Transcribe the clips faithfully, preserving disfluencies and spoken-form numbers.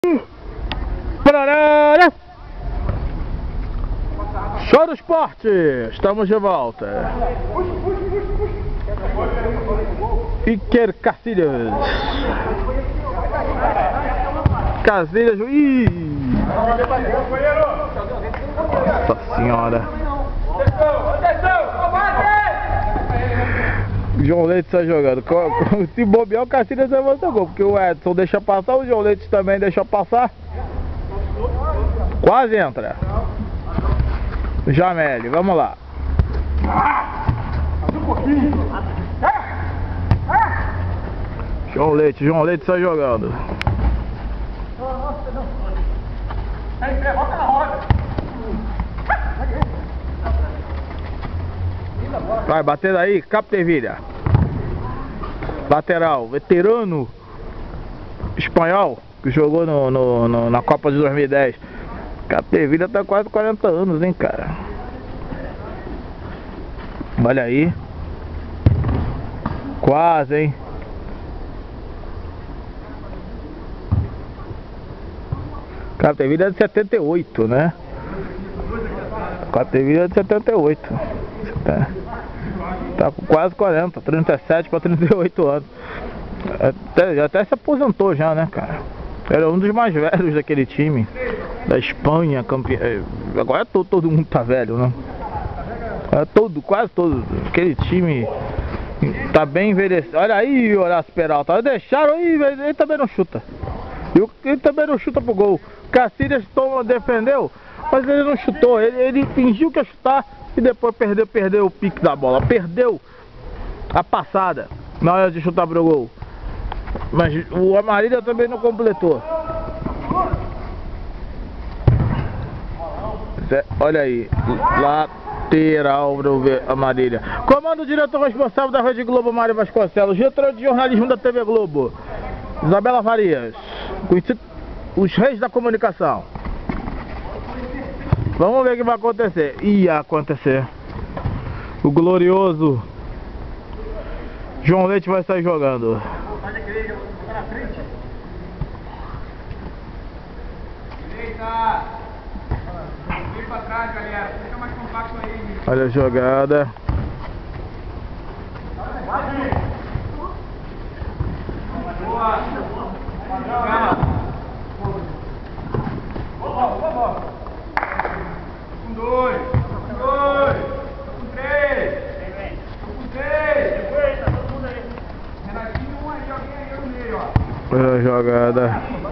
Show do esporte! Estamos de volta. Iker Casillas. Casillas. Ih! Nossa senhora. João Leite está jogando. Se bobear, o Casillas levanta o gol, porque o Edson deixa passar, o João Leite também deixa passar. Quase entra. Jameli, vamos lá. João Leite, João Leite está jogando. Vai, bater aí, Capdevila. Lateral, veterano espanhol, que jogou no, no, no, na Copa de dois mil e dez. Capdevila tá quase quarenta anos, hein, cara. Olha aí. Quase, hein. Capdevila é de setenta e oito, né? Capdevila é de setenta e oito. Tá, tá com quase quarenta, trinta e sete para trinta e oito anos. Até, até se aposentou já, né, cara? Era um dos mais velhos daquele time da Espanha, campeão. Agora todo, todo mundo tá velho, né? É todo, quase todo. Aquele time tá bem envelhecido. Olha aí o Horácio Peralta. Deixaram aí, ele também não chuta. Ele também não chuta pro gol. Casillas defendeu, mas ele não chutou. Ele, ele fingiu que ia chutar e depois perdeu, perdeu o pique da bola. Perdeu a passada na hora de chutar pro gol. Mas o Amarília também não completou. Olha aí, lateral pro Amarília. Comando o diretor responsável da Rede Globo, Mário Vasconcelos. Diretor de jornalismo da T V Globo, Isabela Farias. Os reis da comunicação. Vamos ver o que vai acontecer. Ia acontecer. O glorioso João Leite vai sair jogando. Direita. Vem pra trás, galera. Fica mais compacto aí. Olha a jogada. Boa. Com dois. Com dois. Com três. Com três. Renatinho, um aí, alguém aí no meio, ó. Olha a jogada.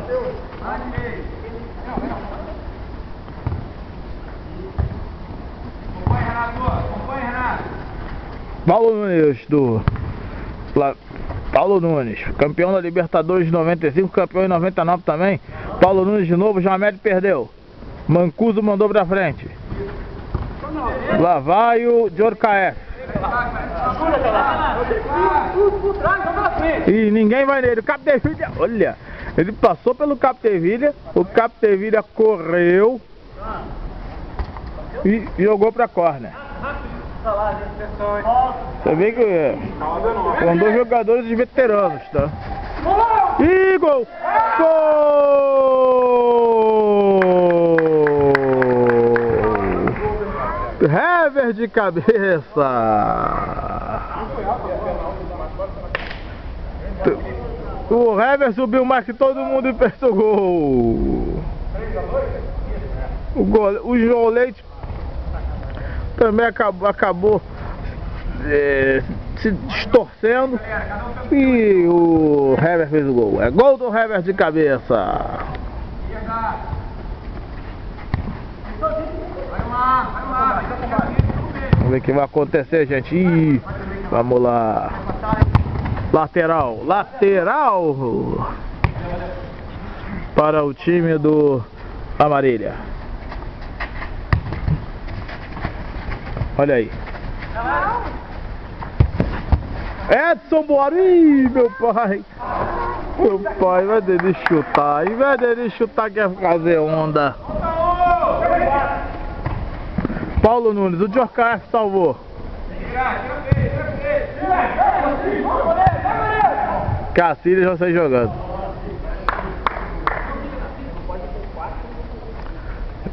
Acompanha, Renato. Acompanha, Renato. Paulo Nunes do Paulo Nunes, campeão da Libertadores de noventa e cinco, campeão em noventa e nove também. Paulo Nunes de novo, Jameli perdeu. Mancuso mandou pra frente. Lá vai o Djorkaeff. E ninguém vai nele. O Capdevila, olha, ele passou pelo Capdevila. O Capdevila correu e jogou pra corner. Você vê que são dois jogadores veteranos, tá? E gol! Gol! Hever de cabeça! O Hever subiu mais que todo mundo e fez o gol! O, gol, o João Leite também acabou, acabou é, se distorcendo e o Hever fez o gol. É gol do Hever de cabeça. Vamos ver o que vai acontecer, gente. Ih, vamos lá. Lateral, lateral para o time do Amarília. Olha aí. Edson Boaro. Ih, meu pai. Meu pai vai dele chutar. Em vez dele chutar, quer fazer onda. Paulo Nunes, o Djorkaeff salvou. Casillas já sai jogando.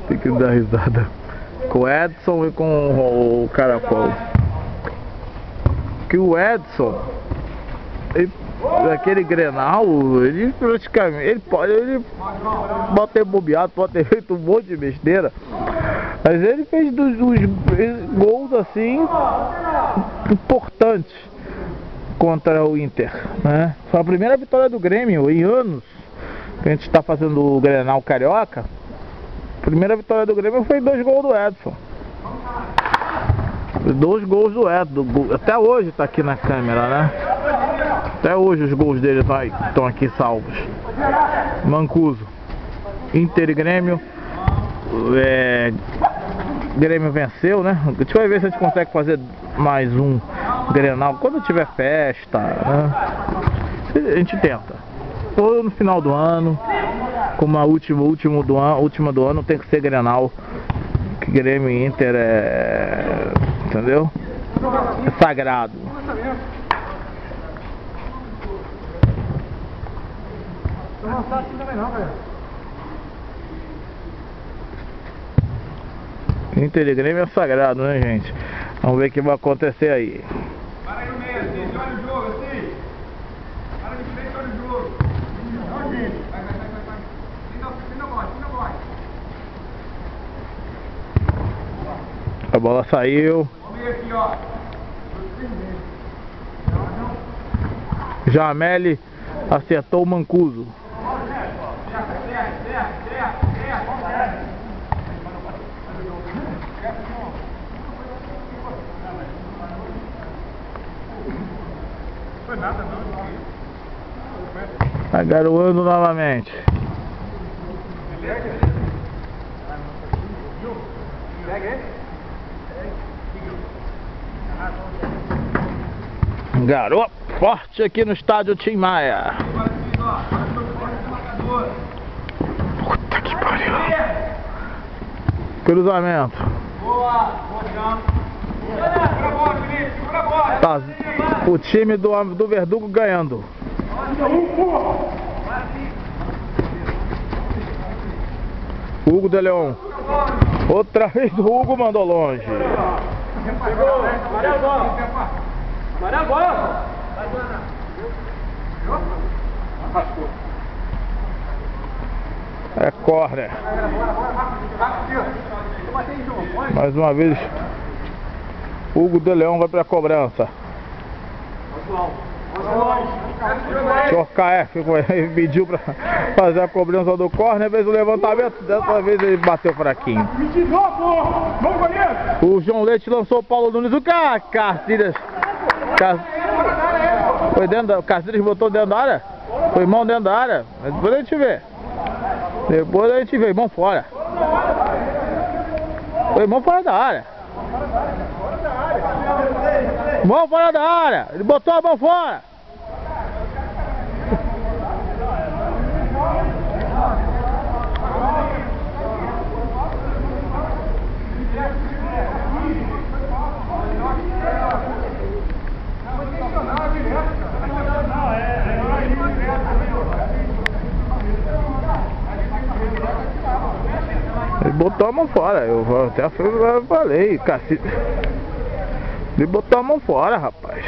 Tem que dar risada. Com o Edson e com o Caracol. Que o Edson, ele, aquele Grenal, ele praticamente, ele pode, ele pode ter bobeado, pode ter feito um monte de besteira, mas ele fez dos, dos gols assim importantes contra o Inter, né? Foi a primeira vitória do Grêmio em anos que a gente está fazendo o Grenal Carioca. A primeira vitória do Grêmio foi dois gols do Edson. Dois gols do Edson. Até hoje está aqui na câmera, né? Até hoje os gols dele estão aqui salvos. Mancuso. Inter e Grêmio. É, Grêmio venceu, né? A gente vai ver se a gente consegue fazer mais um Grenal quando tiver festa, né? A gente tenta. Ou no final do ano, como a última, último do ano, última do ano tem que ser Grenal. Que Grêmio e Inter é, entendeu? É sagrado. Inter e Grêmio é sagrado, né, gente? Vamos ver o que vai acontecer aí. Para aí no meio, assim, olha o jogo, assim. Para de frente, olha o jogo. Vai, vai, vai, vai, vai. Ainda bola, ainda bola. A bola saiu. Vamos ver aqui, ó. Jameli acertou o Mancuso. Tá garoando novamente. Garoto forte aqui no estádio Tim Maia. Puta que pariu. Cruzamento. Boa, boa, segura a bola, Felipe, segura a bola. Tá, o time do, do Verdugo ganhando. Hugo de Leon. Outra vez o Hugo mandou longe. Amarela a bola. Amarela a bola. É córner. Mais uma vez Hugo de Leon vai para a cobrança. O senhor K F pediu para fazer a cobrança do córner, fez o levantamento, dessa vez ele bateu fraquinho. O João Leite lançou o Paulo Nunes. O Ca... Cacilhas Ca... Foi dentro da... Cacilhas botou dentro da área? Foi mão dentro da área? Mas depois a gente vê. Depois a gente vê, mão fora. Foi mão fora da área. Mão fora da área. Ele botou a mão fora. Ele botou a mão fora, eu até falei, cacete. Ele botou a mão fora, rapaz.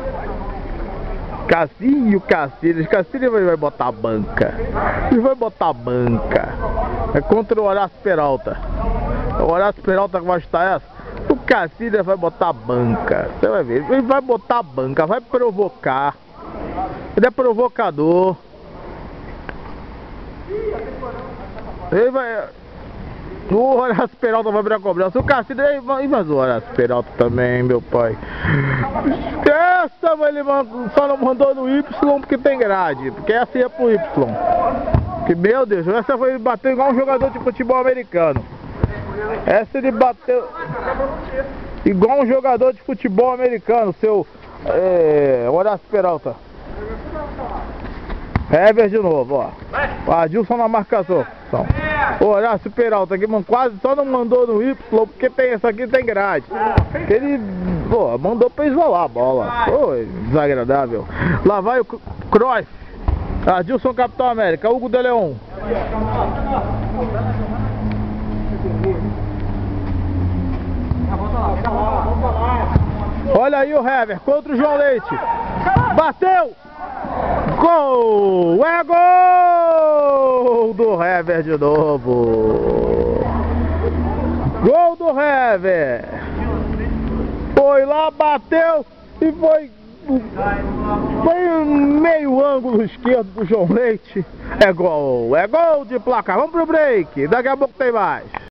Cassinho, Cacilhas, Cacilhas vai botar a banca. Ele vai botar a banca. É contra o Horácio Peralta. O Horácio Peralta que vai estar essa. O Cacilhas vai botar a banca. Você vai ver, ele vai botar a banca, vai provocar. Ele é provocador. Ele vai... O Horácio Peralta vai abrir a cobrança. O Cacilhas... Mas o Horácio Peralta também, meu pai. Essa ele só não mandou no Y porque tem grade. Porque essa ia pro Y. Que, meu Deus, essa foi, ele bateu igual um jogador de futebol americano. Essa ele bateu igual um jogador de futebol americano, seu é, Horácio Peralta. Hever de novo, ó. O Adilson na marcação. O Horácio Peralta aqui, mano, quase só não mandou no Y, porque tem essa aqui tem grade. Ele, pô, mandou pra isolar a bola. Pô, desagradável. Lá vai o Cruyff. Adilson Capitão América, Hugo de Leon. Olha aí o Hever contra o João Leite. Bateu! Gol! É gol do Hever de novo! Gol do Hever! Foi lá, bateu e foi, foi meio ângulo esquerdo do João Leite. É gol! É gol de placar! Vamos pro break! Daqui a pouco tem mais!